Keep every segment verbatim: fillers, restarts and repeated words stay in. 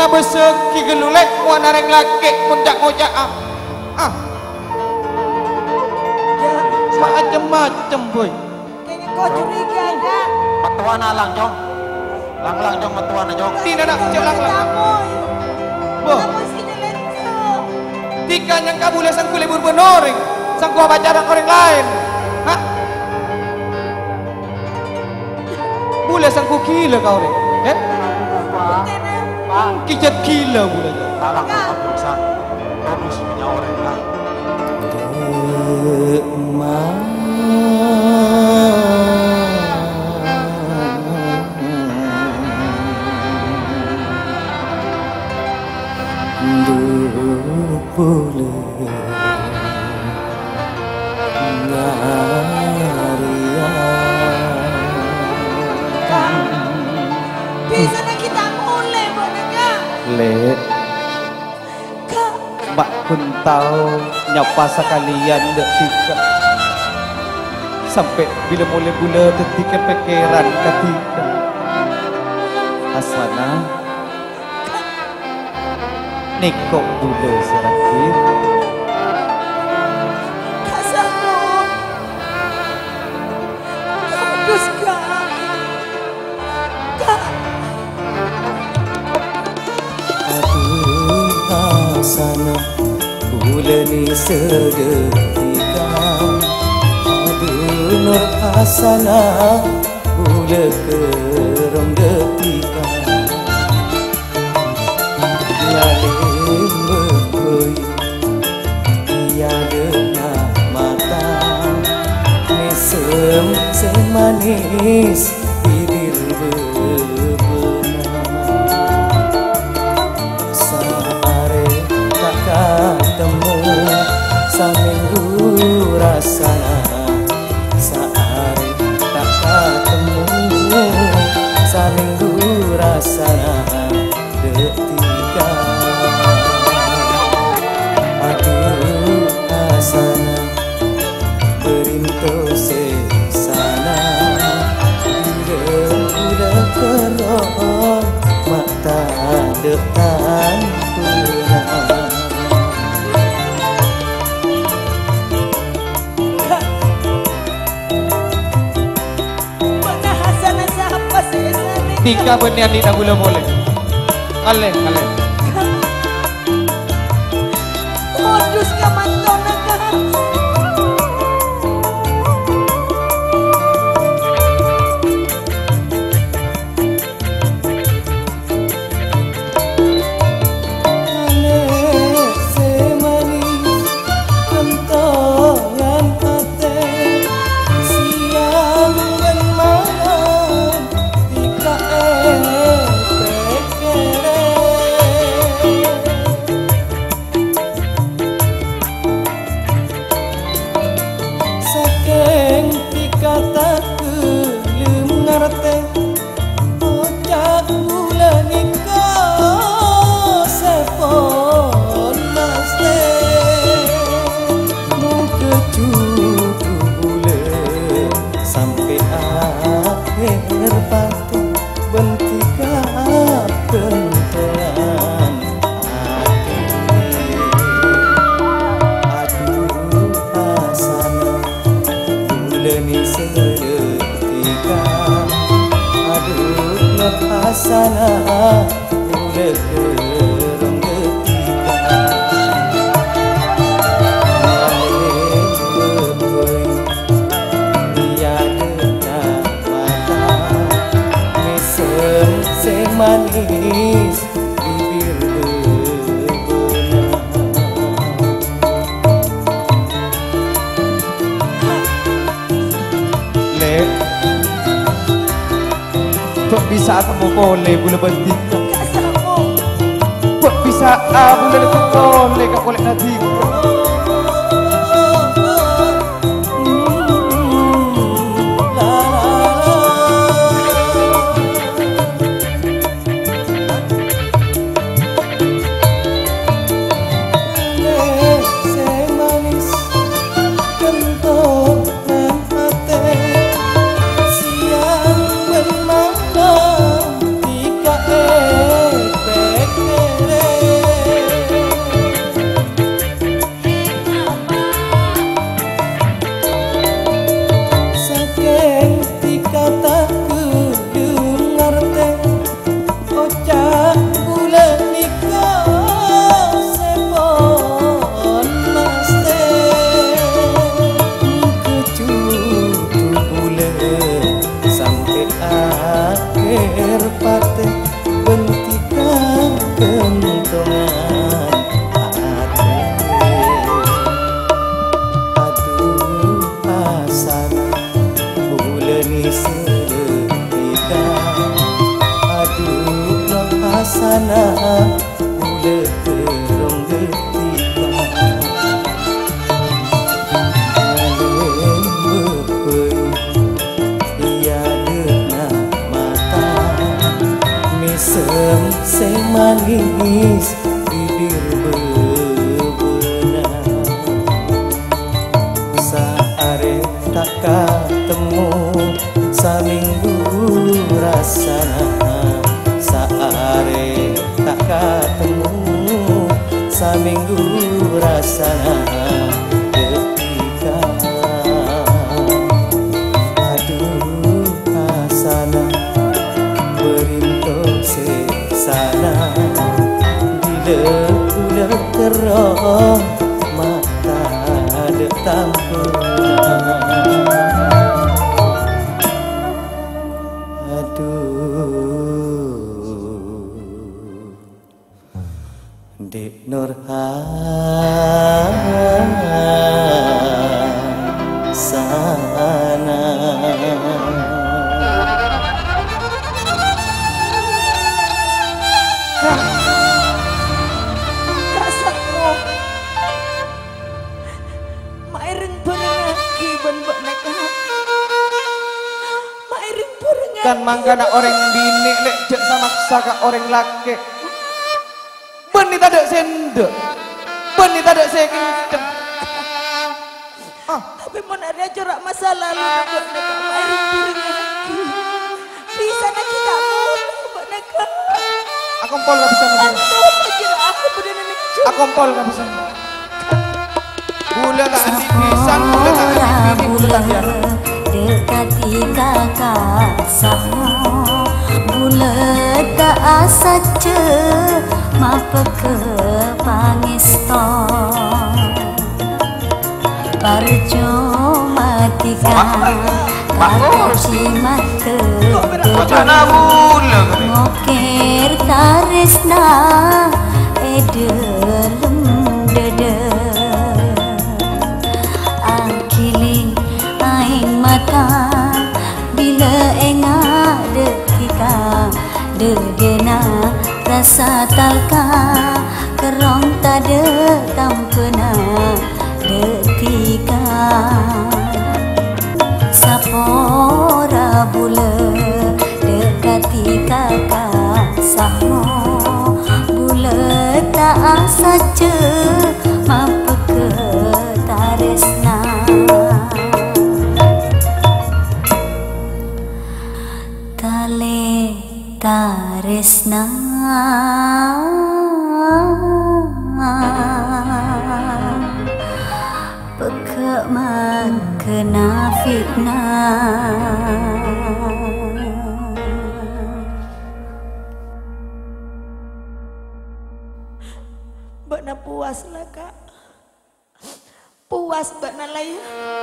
na beseki gelulek wana reng laki mundak ngojak ah. Ah. Macam-macam boy. Kayaknya kau curiga ada. Matuan alang jong. Lang-lang jong matuan jong. Tidak nak celang lang. Boh. Tika yang kabule sang kulibur benoring, sang gua pacaran orang lain. Hah? Bule sang ku gila kau ni. Eh? Kijat gila bule. Salah kau berusaha. Kau berusaha punya orang lah. Boleh bisa na kita mulai boneka Le Mbak pun tahu nyapa sekalian dek tika sampai bila mulai gula ketika pikiran ketika Hasana Nikok gula serakit kasamu kudus kak kak aduh Hasana bulani sedetika aduh Nur Hasana bula kerong detika Yalim berkoi tiada mata mesem semanis bibir bebenah sare tak ketemu saminggu rasana sare tak ketemu saminggu rasana detika aduh Hasana berinto sesana bila kerong mata depan pernah mana Hasana siapa sih Tika benar ni tak boleh boleh Ale ale kudus kak mantona kak Hasana boleh kerong detika Malih berkoi tiada mata mesem semanis bibir bebenah Le Kok bisa temu boleh bula bentik kasamu Kok bisa ah bula dekat boleh kak boleh nanti Siang bermalam tika epek sana bule kerong getika Alen bepei tiada mata mesem sing manis bibir bebenah saare tak ketemu saminggu rasana saare tak ketemu saminggu rasana ketika aduh asana berintok sesana bila kula kerong mata dek tampuna Dek Nurhasana Kak, Kak Sakmo, maireng berengaki ben bak neka, maireng berengaki. Kan mangkana orang bini lek cek sama saka orang laki. Beni tak ada sendok, beni tak ada sekenceng. Ah, Tapi mana ada corak masa lalu bak neka, maireng berengaki. Bisa nak kita mulai bak neka. aku pol gak bisa ngomong. Antum kira aku bener nek Aku pol gak bisa. Bule tak andi pisan, bule tak andi bini, bule tak biar. Dekati kakak sama bulet tak asa ce mapa ke pangisto percuma tika kata cimate Wacana bule ngokir tarisna edelem dede akili aing mata bila engah detika dedena rasa talka kerong tade tampena detika sapora bule dekati kakak sahmo bule tak asa ce mapa ke taresna tale taresna peke makena fitnah Bakna puas lah kak, puas bakna laya,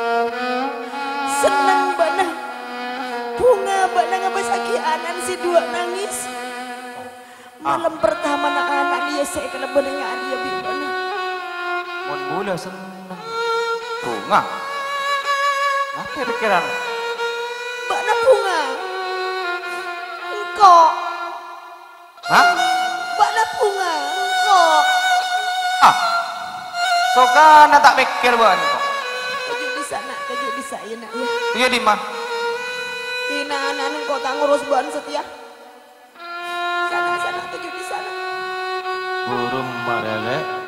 senang bakna, bunga bakna ngabasaki anan si dua nangis. Malam pertama nak anak dia saya kena benengan dia bibana. Mon bule seneng bunga. Apa pikiran? Bakna bunga, engkau, Hah? bakna bunga, engkau. Ah, sokana tak pikir buat ni. Kejuk di sana, kejuk di saya nak ya. Iya di mana? Tina anak engkau tak ngurus bahan setia. Sana sana kejuk di sana. Burung marelek